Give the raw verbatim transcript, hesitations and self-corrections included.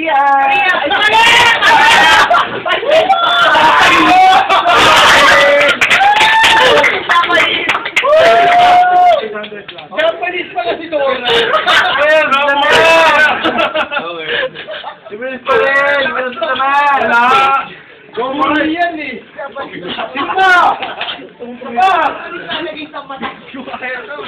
Maria! Japanese pala si Dora! Bilis pa rin! Bilis naman! Wala! Gomora yan eh! Sino ba? Sino ba?